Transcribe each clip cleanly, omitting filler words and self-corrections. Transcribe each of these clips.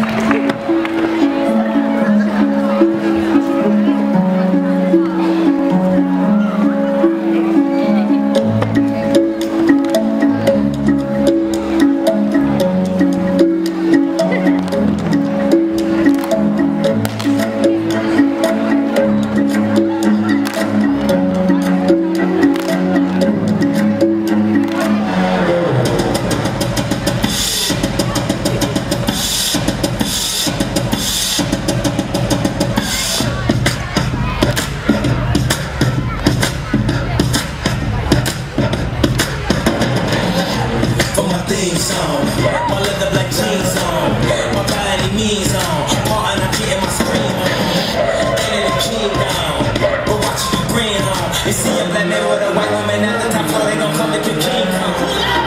My leather black jeans on, my body means on, part and I'm getting my screen on, and the king down, but watch you bring on. You see a black man with a white woman at the top, so they gon' come make your king come.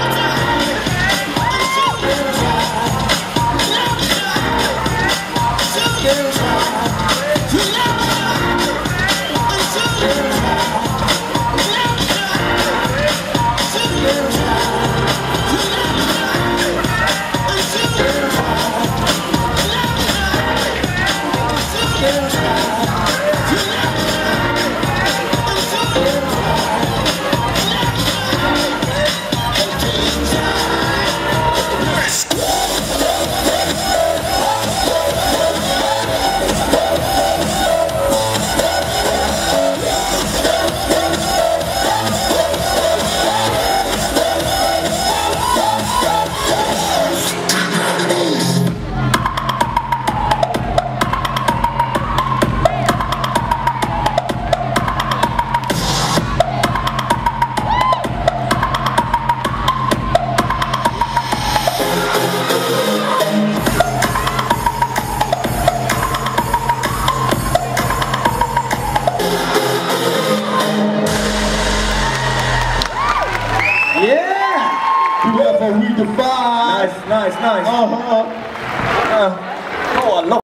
Redefine. Nice. Oh, I love